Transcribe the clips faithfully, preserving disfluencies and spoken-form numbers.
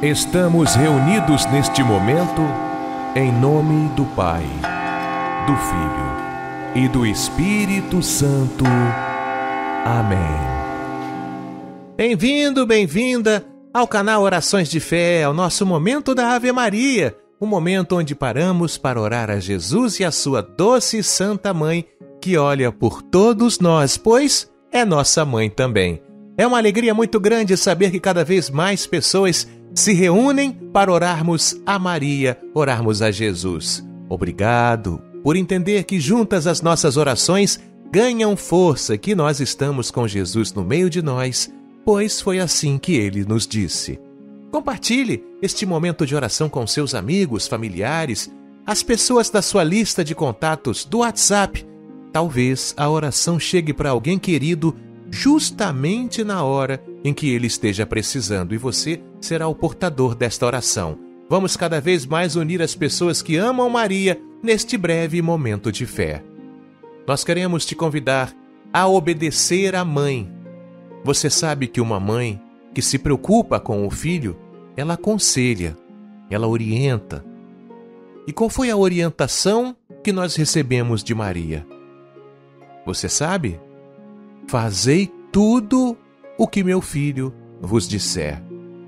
Estamos reunidos neste momento em nome do Pai, do Filho e do Espírito Santo. Amém. Bem-vindo, bem-vinda ao canal Orações de Fé, ao nosso momento da Ave Maria, um momento onde paramos para orar a Jesus e a sua doce Santa Mãe, que olha por todos nós, pois é nossa mãe também. É uma alegria muito grande saber que cada vez mais pessoas se reúnem para orarmos a Maria, orarmos a Jesus. Obrigado por entender que juntas as nossas orações ganham força, que nós estamos com Jesus no meio de nós, pois foi assim que ele nos disse. Compartilhe este momento de oração com seus amigos, familiares, as pessoas da sua lista de contatos do WhatsApp. Talvez a oração chegue para alguém querido justamente na hora em que ele esteja precisando, e você será o portador desta oração. Vamos cada vez mais unir as pessoas que amam Maria neste breve momento de fé. Nós queremos te convidar a obedecer à mãe. Você sabe que uma mãe que se preocupa com o filho, ela aconselha, ela orienta. E qual foi a orientação que nós recebemos de Maria? Você sabe? Fazei tudo o que meu filho vos disser.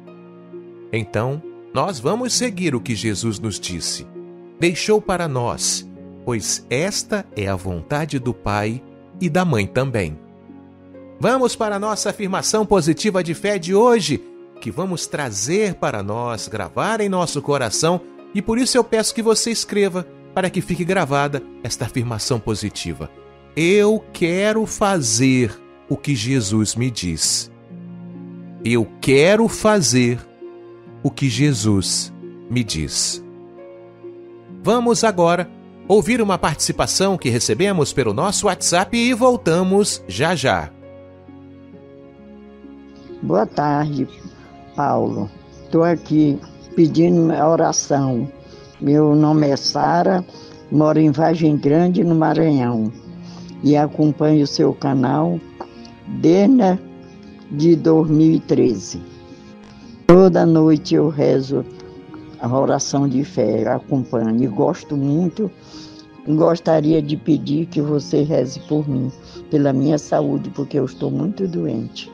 Então, nós vamos seguir o que Jesus nos disse. Deixou para nós, pois esta é a vontade do Pai e da Mãe também. Vamos para a nossa afirmação positiva de fé de hoje, que vamos trazer para nós, gravar em nosso coração, e por isso eu peço que você escreva para que fique gravada esta afirmação positiva. Eu quero fazer o que Jesus me diz. Eu quero fazer o que Jesus me diz. Vamos agora ouvir uma participação que recebemos pelo nosso WhatsApp e voltamos já já. Boa tarde, Paulo. Estou aqui pedindo a oração. Meu nome é Sara, moro em Vargem Grande, no Maranhão, e acompanho o seu canal desde de dois mil e treze. Toda noite eu rezo a oração de fé, eu acompanho e gosto muito. Gostaria de pedir que você reze por mim, pela minha saúde, porque eu estou muito doente.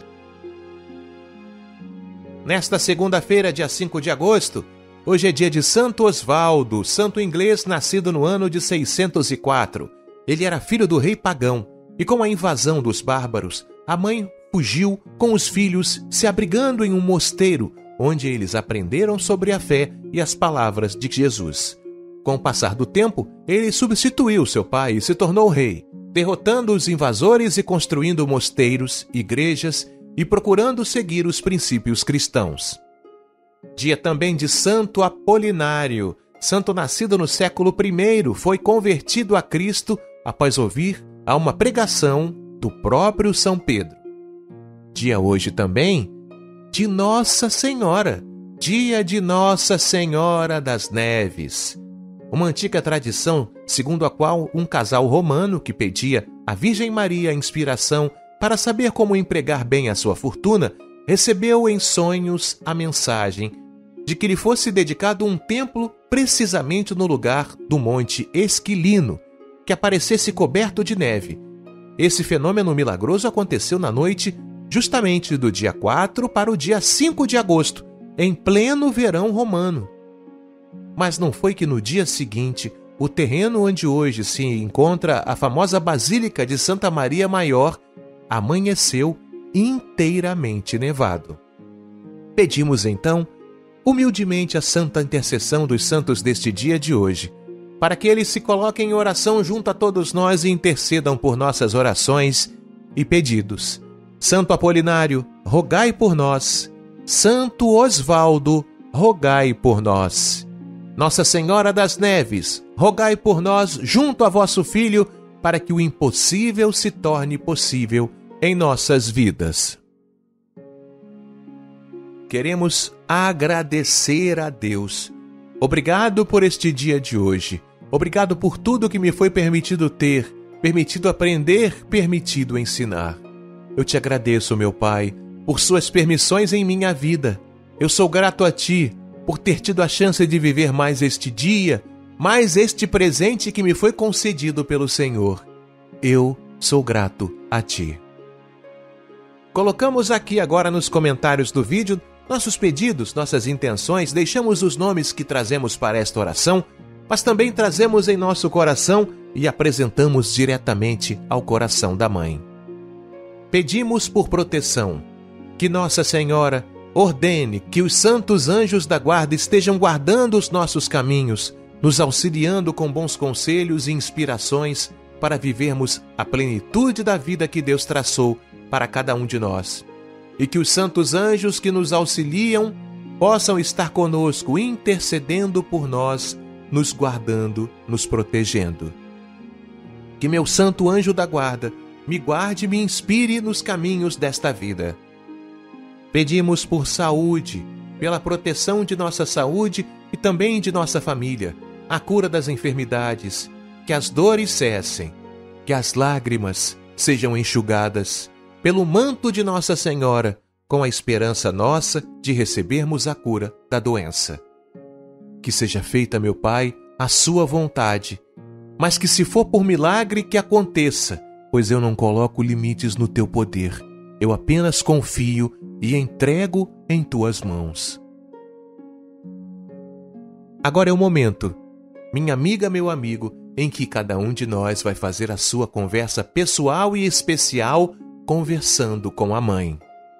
Nesta segunda-feira, dia cinco de agosto, hoje é dia de Santo Osvaldo, santo inglês nascido no ano de seiscentos e quatro. Ele era filho do rei pagão, e com a invasão dos bárbaros, a mãe fugiu com os filhos, se abrigando em um mosteiro, onde eles aprenderam sobre a fé e as palavras de Jesus. Com o passar do tempo, ele substituiu seu pai e se tornou rei, derrotando os invasores e construindo mosteiros, igrejas e procurando seguir os princípios cristãos. Dia também de Santo Apolinário, santo nascido no século primeiro, foi convertido a Cristo após ouvir a uma pregação do próprio São Pedro. Dia hoje também de Nossa Senhora, dia de Nossa Senhora das Neves. Uma antiga tradição segundo a qual um casal romano que pedia à Virgem Maria a inspiração para saber como empregar bem a sua fortuna, recebeu em sonhos a mensagem de que lhe fosse dedicado um templo precisamente no lugar do Monte Esquilino, que aparecesse coberto de neve. Esse fenômeno milagroso aconteceu na noite justamente do dia quatro para o dia cinco de agosto, em pleno verão romano. Mas não foi que no dia seguinte, o terreno onde hoje se encontra a famosa Basílica de Santa Maria Maior amanheceu inteiramente nevado. Pedimos então, humildemente, a santa intercessão dos santos deste dia de hoje, para que eles se coloquem em oração junto a todos nós e intercedam por nossas orações e pedidos. Santo Apolinário, rogai por nós. Santo Osvaldo, rogai por nós. Nossa Senhora das Neves, rogai por nós junto a vosso Filho, para que o impossível se torne possível em nossas vidas. Queremos agradecer a Deus. Obrigado por este dia de hoje. Obrigado por tudo que me foi permitido ter, permitido aprender, permitido ensinar. Eu te agradeço, meu Pai, por suas permissões em minha vida. Eu sou grato a Ti por ter tido a chance de viver mais este dia, mais este presente que me foi concedido pelo Senhor. Eu sou grato a Ti. Colocamos aqui agora nos comentários do vídeo nossos pedidos, nossas intenções, deixamos os nomes que trazemos para esta oração, mas também trazemos em nosso coração e apresentamos diretamente ao coração da Mãe. Pedimos por proteção, que Nossa Senhora ordene que os santos anjos da guarda estejam guardando os nossos caminhos, nos auxiliando com bons conselhos e inspirações para vivermos a plenitude da vida que Deus traçou para cada um de nós. E que os santos anjos que nos auxiliam possam estar conosco, intercedendo por nós, nos guardando, nos protegendo. Que meu santo anjo da guarda me guarde e me inspire nos caminhos desta vida. Pedimos por saúde, pela proteção de nossa saúde e também de nossa família, a cura das enfermidades, que as dores cessem, que as lágrimas sejam enxugadas pelo manto de Nossa Senhora, com a esperança nossa de recebermos a cura da doença. Que seja feita, meu Pai, a sua vontade, mas que se for por milagre que aconteça, pois eu não coloco limites no teu poder. Eu apenas confio e entrego em tuas mãos. Agora é o momento, minha amiga, meu amigo, em que cada um de nós vai fazer a sua conversa pessoal e especial conversando com a Mãe.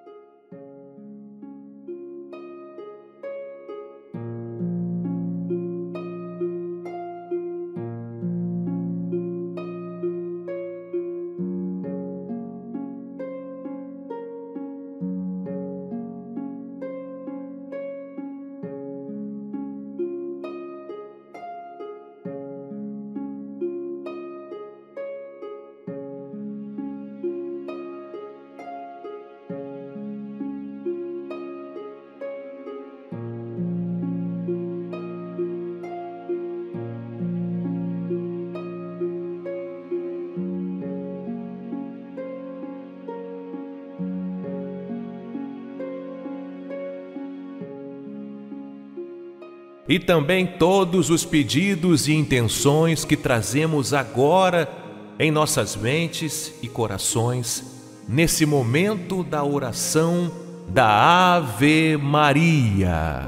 E também todos os pedidos e intenções que trazemos agora em nossas mentes e corações, nesse momento da oração da Ave Maria.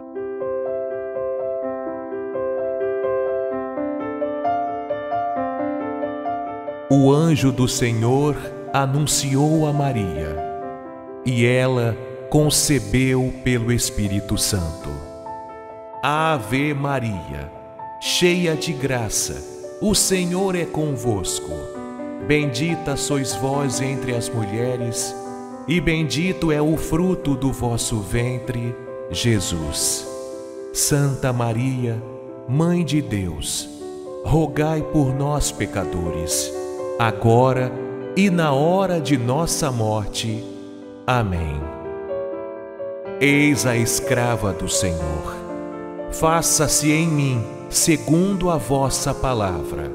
O anjo do Senhor anunciou a Maria, e ela concebeu pelo Espírito Santo. Ave Maria, cheia de graça, o Senhor é convosco. Bendita sois vós entre as mulheres, e bendito é o fruto do vosso ventre, Jesus. Santa Maria, Mãe de Deus, rogai por nós, pecadores, agora e na hora de nossa morte. Amém. Eis a escrava do Senhor. Faça-se em mim segundo a vossa palavra.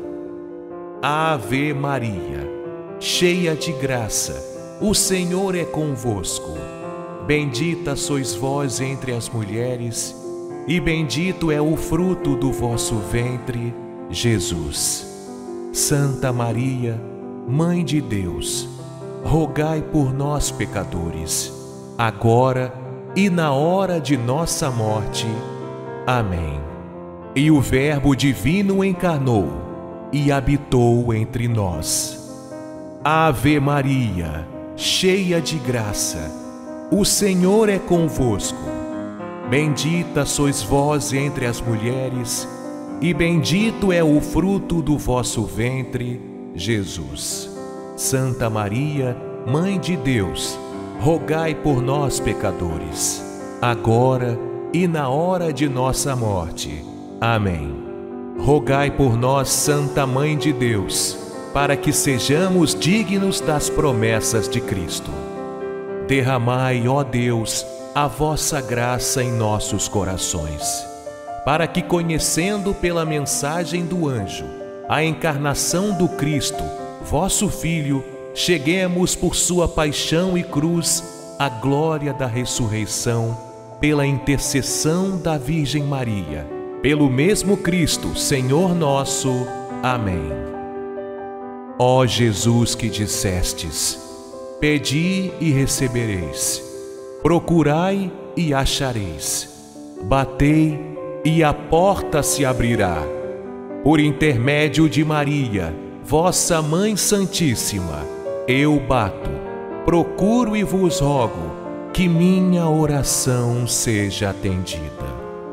Ave Maria, cheia de graça, o Senhor é convosco. Bendita sois vós entre as mulheres, e bendito é o fruto do vosso ventre, Jesus. Santa Maria, Mãe de Deus, rogai por nós, pecadores, agora e na hora de nossa morte. Amém. E o Verbo divino encarnou e habitou entre nós. Ave Maria, cheia de graça, o Senhor é convosco. Bendita sois vós entre as mulheres, e bendito é o fruto do vosso ventre, Jesus. Santa Maria, Mãe de Deus, rogai por nós, pecadores, agora e na hora de nossa morte. Amém. Rogai por nós, Santa Mãe de Deus, para que sejamos dignos das promessas de Cristo. Derramai, ó Deus, a vossa graça em nossos corações, para que, conhecendo pela mensagem do anjo a encarnação do Cristo, vosso Filho, cheguemos por sua paixão e cruz à glória da ressurreição. pela intercessão da Virgem Maria, pelo mesmo Cristo, Senhor nosso. Amém. Ó Jesus que dissestes: pedi e recebereis, procurai e achareis, batei e a porta se abrirá. Por intermédio de Maria, vossa Mãe Santíssima, eu bato, procuro e vos rogo que minha oração seja atendida.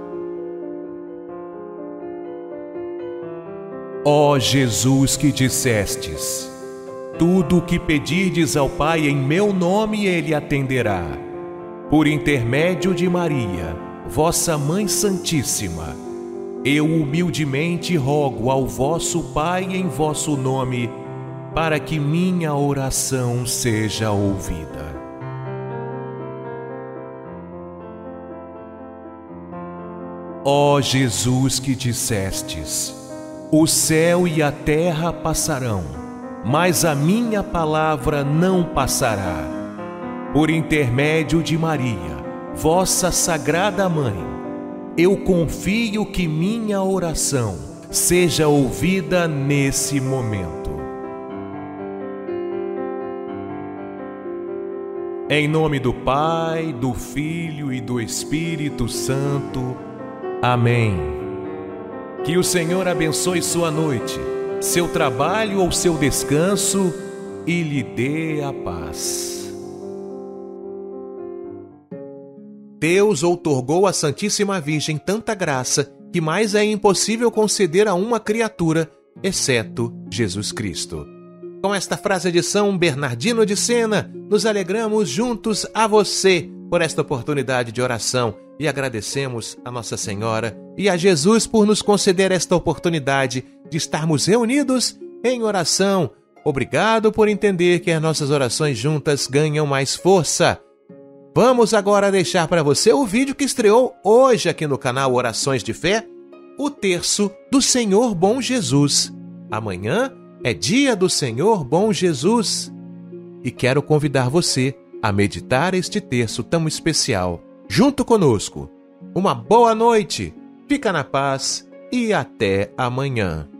Ó Jesus que dissestes: tudo o que pedirdes ao Pai em meu nome Ele atenderá. Por intermédio de Maria, vossa Mãe Santíssima, eu humildemente rogo ao vosso Pai em vosso nome, para que minha oração seja ouvida. Ó Jesus que dissestes: o céu e a terra passarão, mas a minha palavra não passará. Por intermédio de Maria, vossa Sagrada Mãe, eu confio que minha oração seja ouvida nesse momento. Em nome do Pai, do Filho e do Espírito Santo. Amém. Que o Senhor abençoe sua noite, seu trabalho ou seu descanso e lhe dê a paz. Deus outorgou à Santíssima Virgem tanta graça que mais é impossível conceder a uma criatura, exceto Jesus Cristo. Com esta frase de São Bernardino de Sena, nos alegramos juntos a você por esta oportunidade de oração e agradecemos a Nossa Senhora e a Jesus por nos conceder esta oportunidade de estarmos reunidos em oração. Obrigado por entender que as nossas orações juntas ganham mais força. Vamos agora deixar para você o vídeo que estreou hoje aqui no canal Orações de Fé, o terço do Senhor Bom Jesus. Amanhã é dia do Senhor Bom Jesus. E quero convidar você a meditar este terço tão especial junto conosco. Uma boa noite, fica na paz e até amanhã.